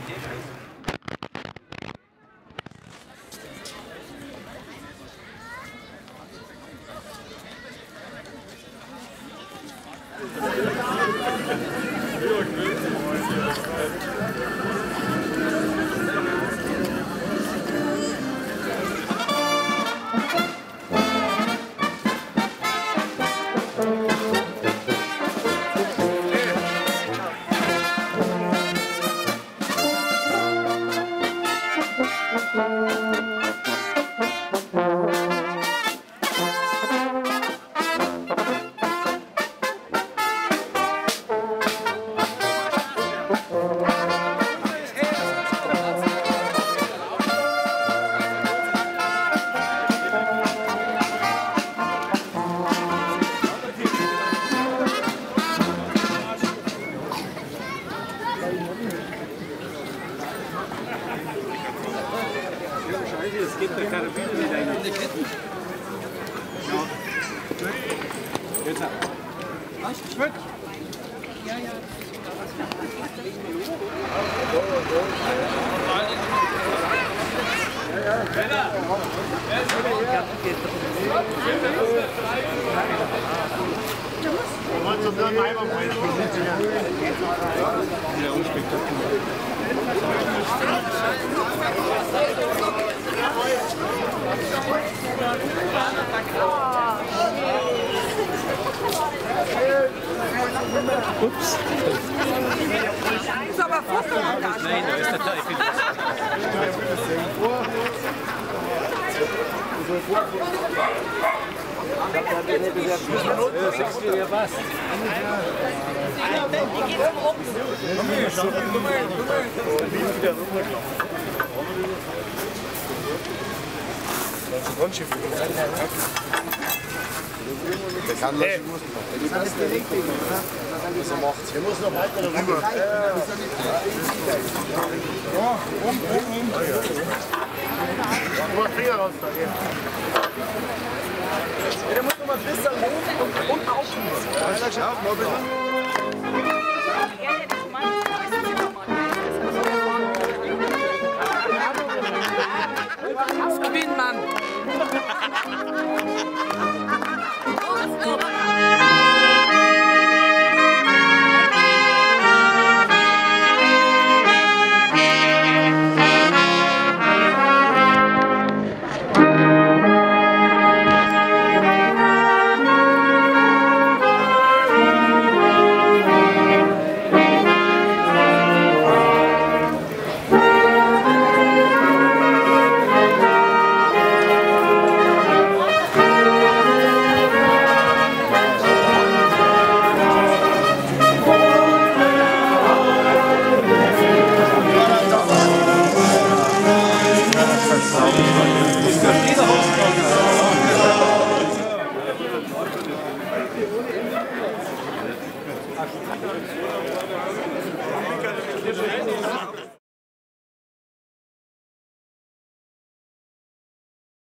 Es geht der Karabiner nicht rein. Ja. Jetzt ab. Was? Gut. Ja, ja. Ja, unspektakulär. Ups. Ist aber Foto am Gast. Nein, da ist der Teufel. Ja, was? Die geht zum Oben. Der kann das was er macht. Der muss noch weiter darüber. Ja, Nur ein Finger raus da. Der muss noch mal ein bisschen hoch und aufschießen.